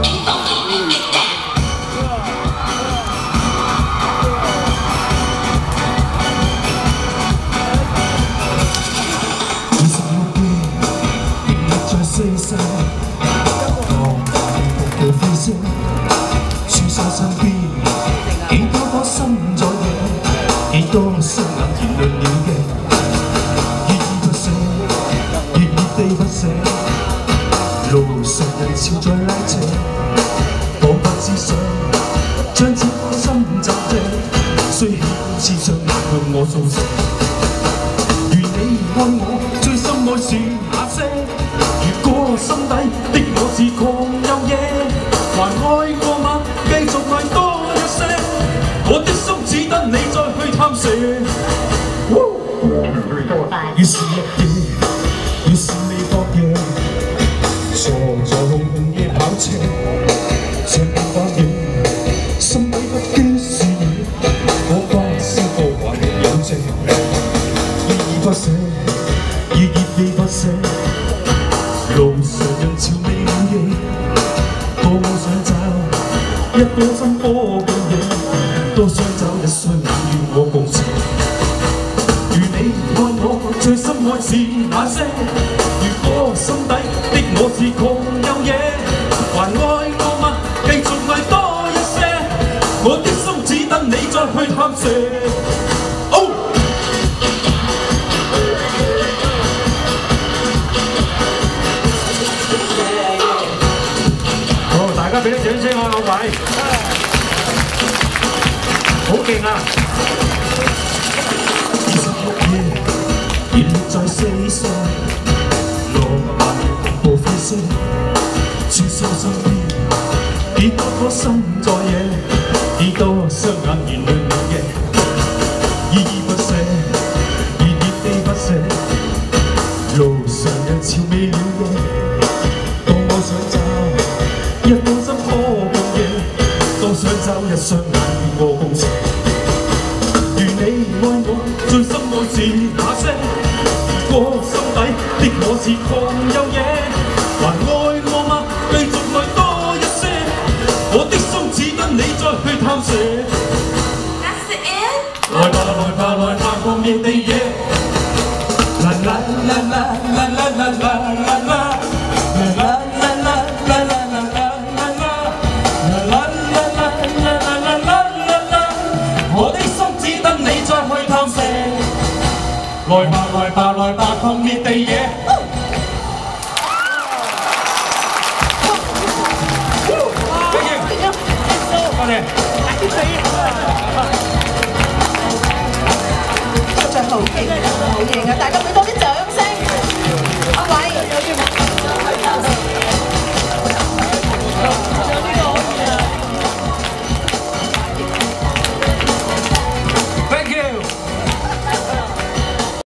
樹梢身邊，幾多顆心在野，幾多雙眼填亮了嘅，依依不捨，熱熱地不捨，路上人潮在拉扯，彷彿只想將這顆心暫借，雖喜歡刺傷那向我訴說。如你愛我，最深愛是那些，如果心底的我是狂有野。還愛過嗎？繼續愛多一些，我的心只等你再去探射。於是日夜，於是你搏嘢，坐在紅紅夜跑車，像變化樣，心底不羈是你，我發燒過還沒有謝，依依不捨，熱熱地不捨，路上人潮未了夜。多想找一顆心波嘅嘢，多想找一雙眼與我共情。如你愛我，最深愛是那些。如果心底的我是狂有野，還愛我嗎？繼續愛多一些，我的心只等你再去探射。大家俾啲掌聲啊，兩位，好勁啊！26夜，熱烈在四散，浪漫同步飛升，穿梭身邊，幾多顆心在野，幾多雙眼燃亮了嘅，依依不捨，熱熱地不捨，路上人潮未了夜，當我想找一顆心波嘅嘢，多想找一雙眼與我共情。如你愛我，最深愛是那些。如果心底的我是狂有野，還愛我嗎？繼續愛多一些，我的心只等你再去探射。來吧來吧來吧，狂野地野，啦啦啦啦啦啦啦啦啦啦。來吧來吧來吧，狂烈地野。